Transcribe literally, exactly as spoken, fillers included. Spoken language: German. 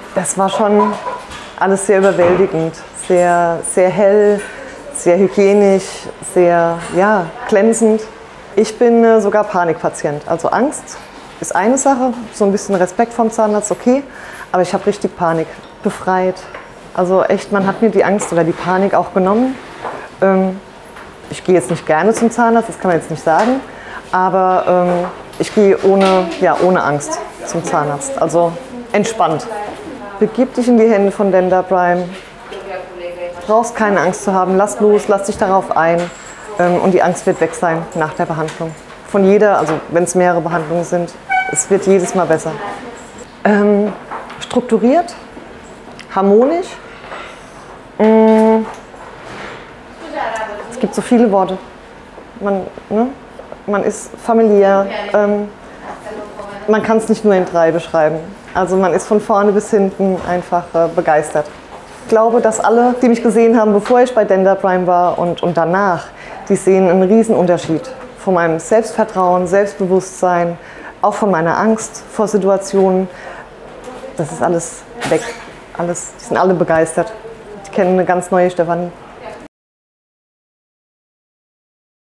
Das war schon alles sehr überwältigend, sehr, sehr hell, sehr hygienisch, sehr ja, glänzend. Ich bin äh, sogar Panikpatient, also Angst ist eine Sache, so ein bisschen Respekt vom Zahnarzt, okay, aber ich habe richtig Panik, befreit. Also echt, man hat mir die Angst oder die Panik auch genommen. Ähm, ich gehe jetzt nicht gerne zum Zahnarzt, das kann man jetzt nicht sagen, aber ähm, ich gehe ohne, ja, ohne Angst zum Zahnarzt, also entspannt. Begib dich in die Hände von Dentaprime. Du brauchst keine Angst zu haben, lass los, lass dich darauf ein ähm, und die Angst wird weg sein nach der Behandlung. Von jeder, also wenn es mehrere Behandlungen sind, es wird jedes Mal besser. Ähm, strukturiert, harmonisch. Mm, es gibt so viele Worte. Man, ne? Man ist familiär. Ähm, man kann es nicht nur in drei beschreiben. Also man ist von vorne bis hinten einfach äh, begeistert. Ich glaube, dass alle, die mich gesehen haben, bevor ich bei Dentaprime war und, und danach, die sehen einen riesen Unterschied von meinem Selbstvertrauen, Selbstbewusstsein, auch von meiner Angst vor Situationen. Das ist alles weg. Alles, die sind alle begeistert. Die kennen eine ganz neue Stefanie.